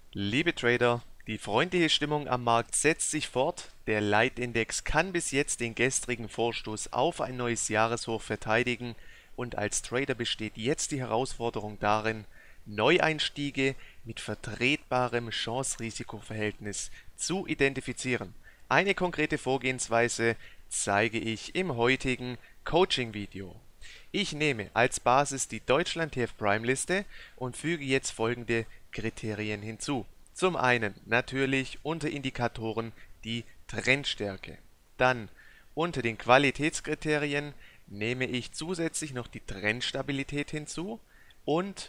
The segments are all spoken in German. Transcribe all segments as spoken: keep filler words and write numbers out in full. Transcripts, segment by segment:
Liebe Trader, die freundliche Stimmung am Markt setzt sich fort. Der Leitindex kann bis jetzt den gestrigen Vorstoß auf ein neues Jahreshoch verteidigen und als Trader besteht jetzt die Herausforderung darin, Neueinstiege mit vertretbarem Chance-Risiko-Verhältnis zu identifizieren. Eine konkrete Vorgehensweise zeige ich im heutigen Coaching-Video. Ich nehme als Basis die Deutschland T F Prime Liste und füge jetzt folgende Kriterien hinzu. Zum einen natürlich unter Indikatoren die Trendstärke. Dann unter den Qualitätskriterien nehme ich zusätzlich noch die Trendstabilität hinzu und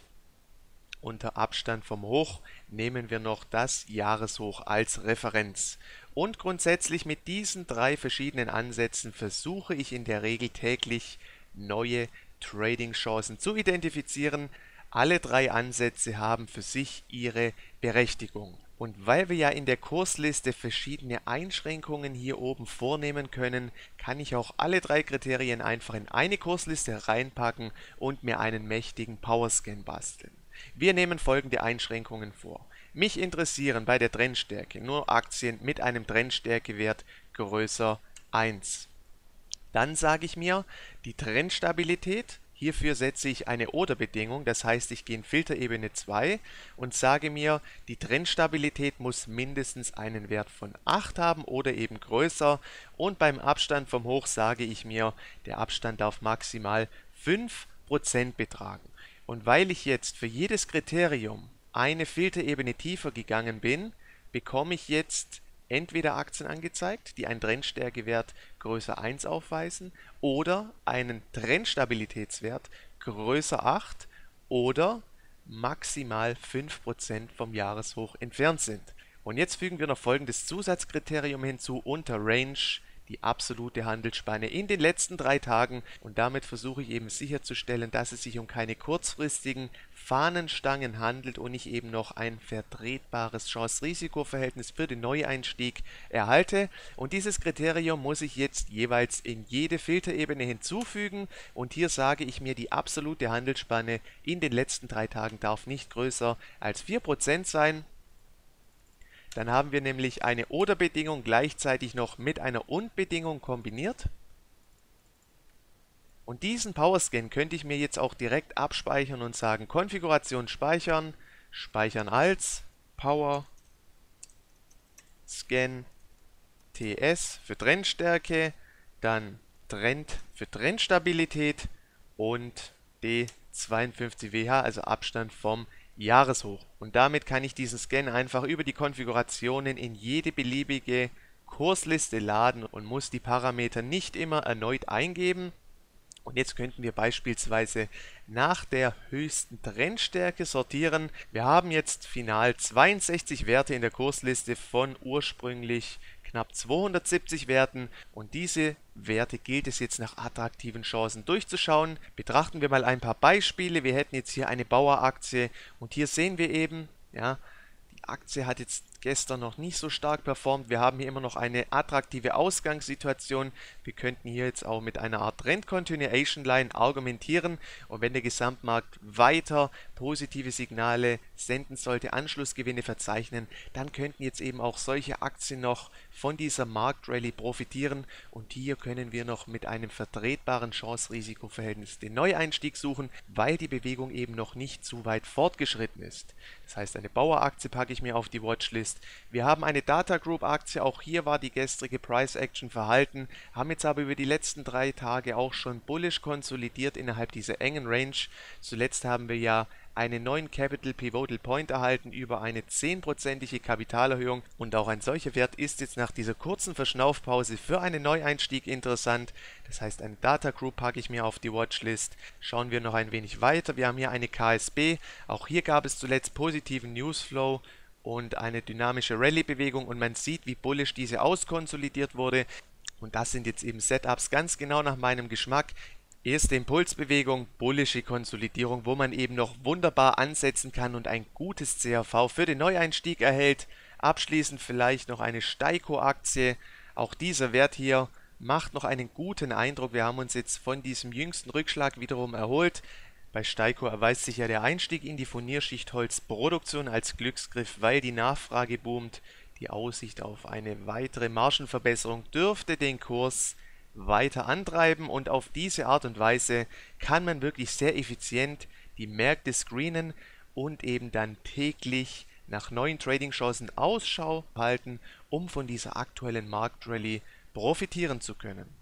unter Abstand vom Hoch nehmen wir noch das Jahreshoch als Referenz. Und grundsätzlich mit diesen drei verschiedenen Ansätzen versuche ich in der Regel täglich neue Trading-Chancen zu identifizieren. Alle drei Ansätze haben für sich ihre Berechtigung. Und weil wir ja in der Kursliste verschiedene Einschränkungen hier oben vornehmen können, kann ich auch alle drei Kriterien einfach in eine Kursliste reinpacken und mir einen mächtigen Powerscan basteln. Wir nehmen folgende Einschränkungen vor. Mich interessieren bei der Trendstärke nur Aktien mit einem Trendstärkewert größer eins. Dann sage ich mir, die Trendstabilität, hierfür setze ich eine Oder-Bedingung, das heißt, ich gehe in Filterebene zwei und sage mir, die Trendstabilität muss mindestens einen Wert von acht haben oder eben größer und beim Abstand vom Hoch sage ich mir, der Abstand darf maximal fünf Prozent betragen. Und weil ich jetzt für jedes Kriterium eine Filterebene tiefer gegangen bin, bekomme ich jetzt entweder Aktien angezeigt, die einen Trendstärkewert größer eins aufweisen oder einen Trendstabilitätswert größer acht oder maximal fünf Prozent vom Jahreshoch entfernt sind. Und jetzt fügen wir noch folgendes Zusatzkriterium hinzu unter Range, die absolute Handelsspanne in den letzten drei Tagen und damit versuche ich eben sicherzustellen, dass es sich um keine kurzfristigen Fahnenstangen handelt und ich eben noch ein vertretbares Chance-Risiko-Verhältnis für den Neueinstieg erhalte. Und dieses Kriterium muss ich jetzt jeweils in jede Filterebene hinzufügen und hier sage ich mir, die absolute Handelsspanne in den letzten drei Tagen darf nicht größer als vier Prozent sein. Dann haben wir nämlich eine Oder-Bedingung gleichzeitig noch mit einer Und-Bedingung kombiniert. Und diesen Powerscan könnte ich mir jetzt auch direkt abspeichern und sagen, Konfiguration speichern, speichern als Power Scan T S für Trendstärke, dann Trend für Trendstabilität und D zweiundfünfzig W H, also Abstand vom Jahreshoch. Und damit kann ich diesen Scan einfach über die Konfigurationen in jede beliebige Kursliste laden und muss die Parameter nicht immer erneut eingeben. Und jetzt könnten wir beispielsweise nach der höchsten Trendstärke sortieren. Wir haben jetzt final zweiundsechzig Werte in der Kursliste von ursprünglich knapp zweihundertsiebzig Werten und diese Werte gilt es jetzt nach attraktiven Chancen durchzuschauen. Betrachten wir mal ein paar Beispiele. Wir hätten jetzt hier eine Bauer-Aktie und hier sehen wir eben, ja, die Aktie hat jetzt gestern noch nicht so stark performt. Wir haben hier immer noch eine attraktive Ausgangssituation. Wir könnten hier jetzt auch mit einer Art Trend Continuation Line argumentieren und wenn der Gesamtmarkt weiter positive Signale senden sollte, Anschlussgewinne verzeichnen, dann könnten jetzt eben auch solche Aktien noch von dieser Marktrallye profitieren und hier können wir noch mit einem vertretbaren Chance-Risiko-Verhältnis den Neueinstieg suchen, weil die Bewegung eben noch nicht zu weit fortgeschritten ist. Das heißt, eine Bauer-Aktie packe ich mir auf die Watchlist. Wir haben eine Data Group Aktie, auch hier war die gestrige Price Action verhalten, haben jetzt aber über die letzten drei Tage auch schon bullish konsolidiert innerhalb dieser engen Range. Zuletzt haben wir ja einen neuen Capital Pivotal Point erhalten über eine zehnprozentige Kapitalerhöhung und auch ein solcher Wert ist jetzt nach dieser kurzen Verschnaufpause für einen Neueinstieg interessant. Das heißt, eine Data Group packe ich mir auf die Watchlist. Schauen wir noch ein wenig weiter. Wir haben hier eine K S B. Auch hier gab es zuletzt positiven Newsflow und eine dynamische Rallye-Bewegung und man sieht, wie bullish diese auskonsolidiert wurde. Und das sind jetzt eben Setups ganz genau nach meinem Geschmack. Erste Impulsbewegung, bullische Konsolidierung, wo man eben noch wunderbar ansetzen kann und ein gutes C R V für den Neueinstieg erhält. Abschließend vielleicht noch eine Steiko-Aktie. Auch dieser Wert hier macht noch einen guten Eindruck. Wir haben uns jetzt von diesem jüngsten Rückschlag wiederum erholt. Bei Steico erweist sich ja der Einstieg in die Furnierschichtholzproduktion als Glücksgriff, weil die Nachfrage boomt. Die Aussicht auf eine weitere Margenverbesserung dürfte den Kurs weiter antreiben und auf diese Art und Weise kann man wirklich sehr effizient die Märkte screenen und eben dann täglich nach neuen Trading-Chancen Ausschau halten, um von dieser aktuellen Marktrallye profitieren zu können.